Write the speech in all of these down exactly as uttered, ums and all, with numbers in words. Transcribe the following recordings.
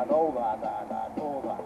that, all that, that, that, all that.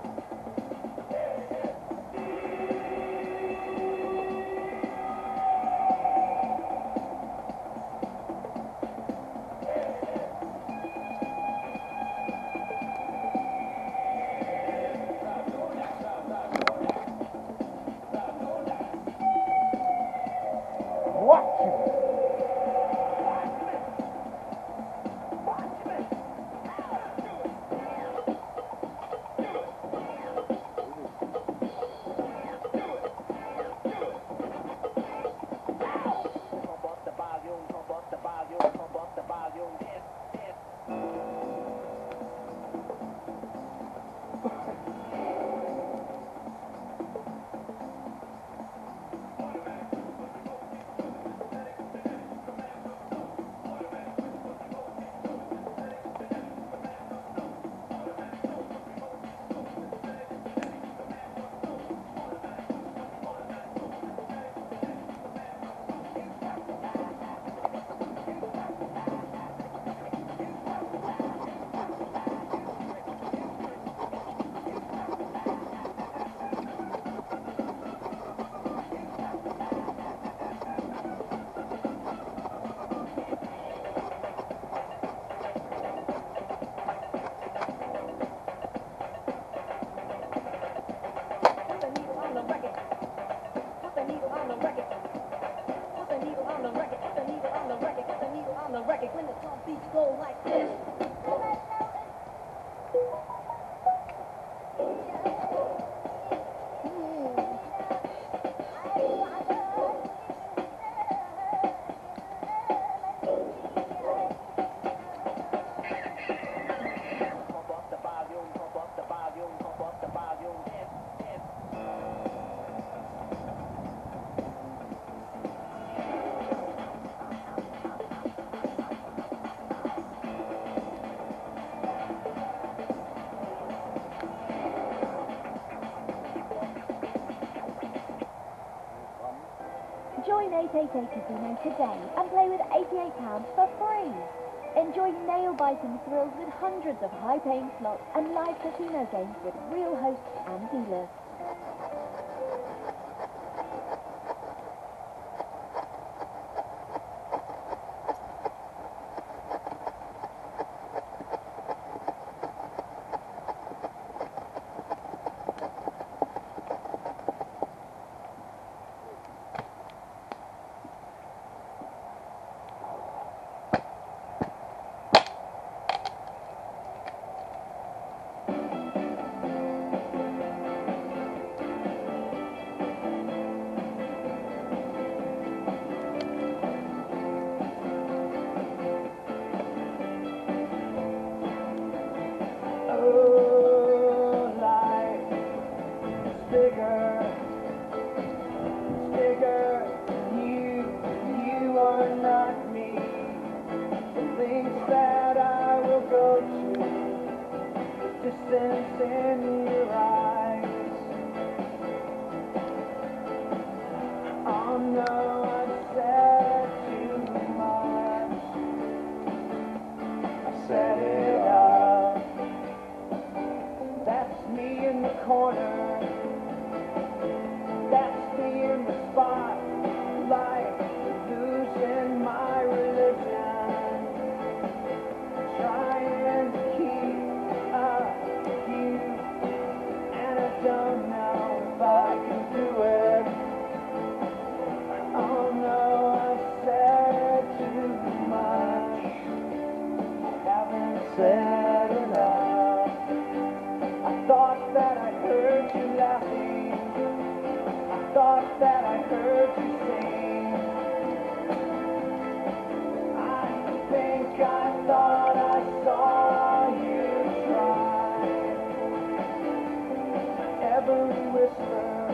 When the drum beats go like this. Join eight eight eight Casino today and play with eighty-eight pounds for free. Enjoy nail-biting thrills with hundreds of high-paying slots and live casino games with real hosts and dealers. In your eyes. Oh no, I said too much. I set it up. That's me in the corner. That's me in the spotlight, losing my religion, trying to keep up. Don't know if I can do it. Oh no, I said too much. I haven't said enough. I thought that I heard you laughing. I thought that I heard you sing. I think I thought I saw you try. Every whisper,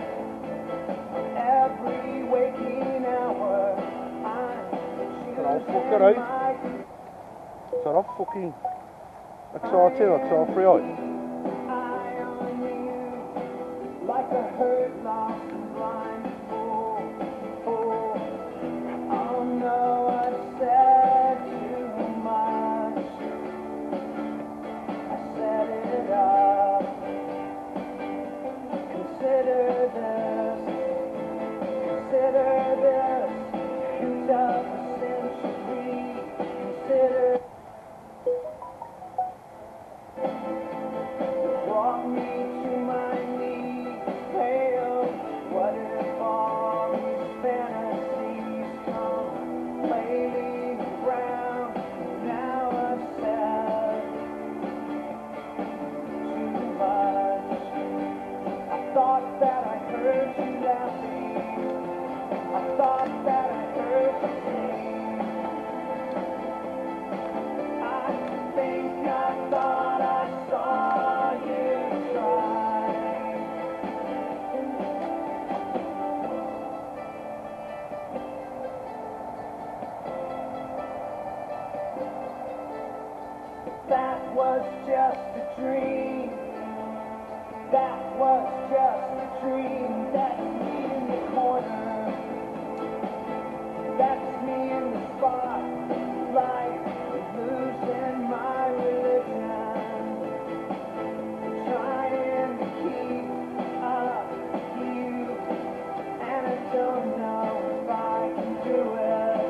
every waking hour, I'm Get off, fucker, right? Shut up, fucking. X R two, X R three, right? Eye on you, like a hurt, lost and blind fool. Oh, oh no, I said too much. I said it all. That was just a dream. That was just a dream. That's me in the corner. That's me in the spotlight, losing my religion, trying to keep up with you, and I don't know if I can do it.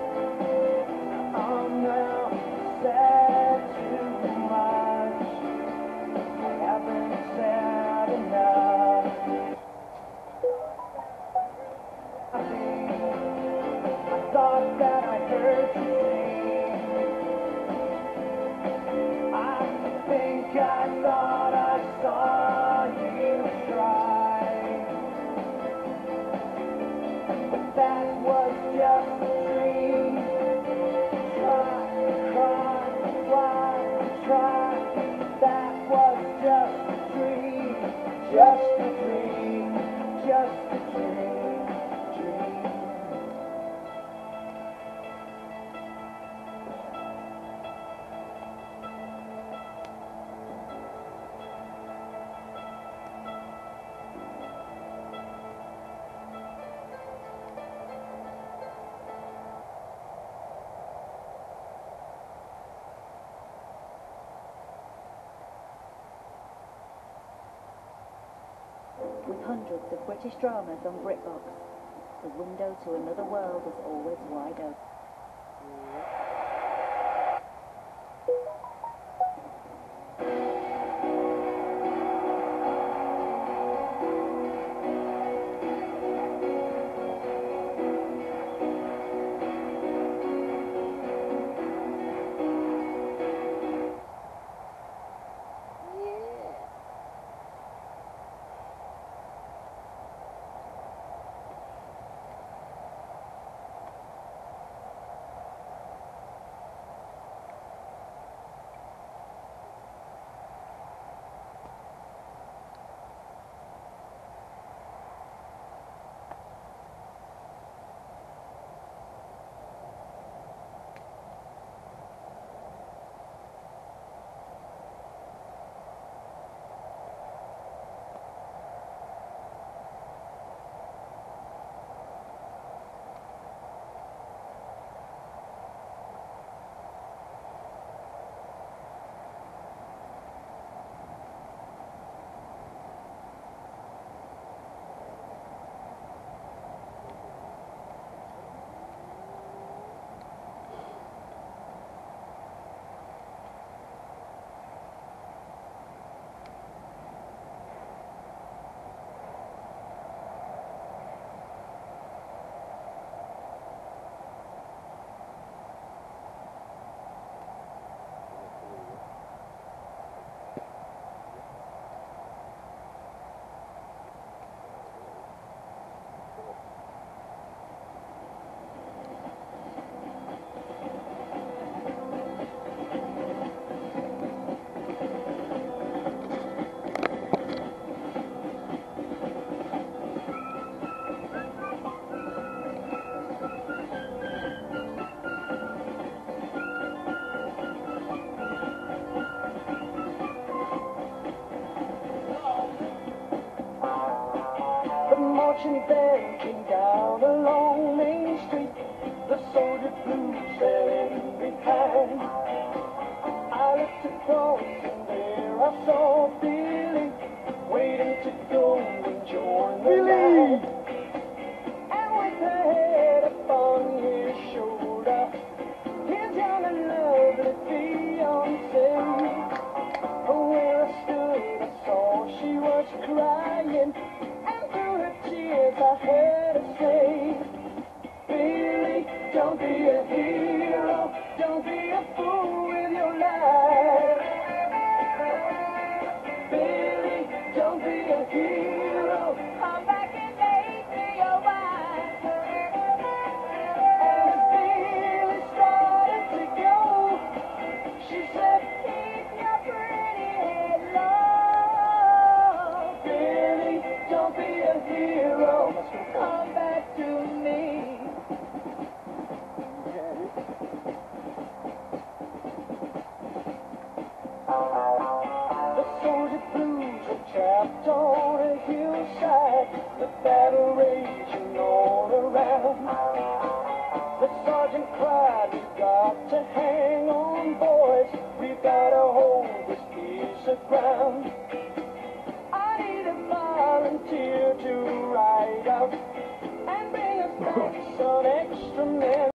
I'm now said too much. I haven't said enough. I thought that I heard you sing. I think I thought I saw you try. But that was just a dream. Try, cry, fly, try. That was just a dream. Just a dream. Just a dream. Dream. With hundreds of British dramas on BritBox, the window to another world is always wide open. Marching band came down along Main Street, the soldier blue sailing behind. I looked across and there I saw Billy waiting to go and join the line. And with her head upon his shoulder, his young and lovely fiancée. Where I stood, I saw she was crying. I heard her say, Billy, don't be a hero, don't be a fool with your life. Billy, don't be a hero, come back and make me your wife. And as Billy started to go, she said, keep your pretty head low. Billy, don't be a hero, come back to me. and cried, we've got to hang on, boys. We've got to hold this piece of ground. I need a volunteer to ride out and bring us back some extra men.